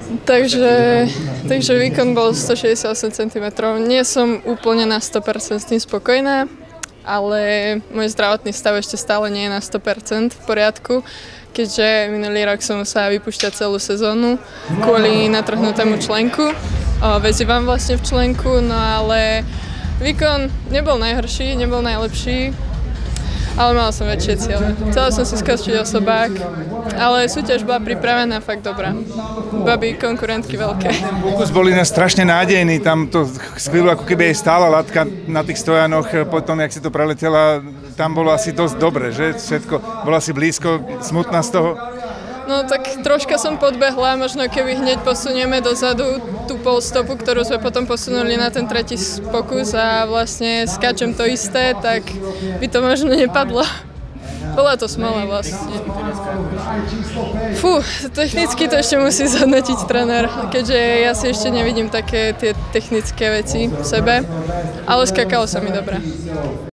Takže výkon bol 168 cm. Nie som úplne na 100% s tým spokojná, ale môj zdravotný stav ešte stále nie je na 100% v poriadku, keďže minulý rok som musela vypúšťať celú sezónu kvôli natrhnutému členku. Väzivám vlastne v členku, no ale výkon nebol najhorší, nebol najlepší, ale mala som väčšie ciele. Chcela som si skočiť osobák, ale súťaž bola pripravená fakt dobrá. Baby, konkurentky veľké. Pokus boli strašne nádejný, tam to chvíľu ako keby aj stála latka na tých stojanoch, potom jak si to preletela, tam bolo asi dosť dobre, že? Všetko, bola si blízko, smutná z toho? No tak troška som podbehla, možno keby hneď posunieme dozadu tú polstopu, ktorú sme potom posunuli na ten tretí pokus a vlastne skáčem to isté, tak by to možno nepadlo. Bola to smola vlastne. Fú, technicky to ešte musí zhodnotiť tréner, keďže ja si ešte nevidím také tie technické veci v sebe, ale skákalo sa mi dobre.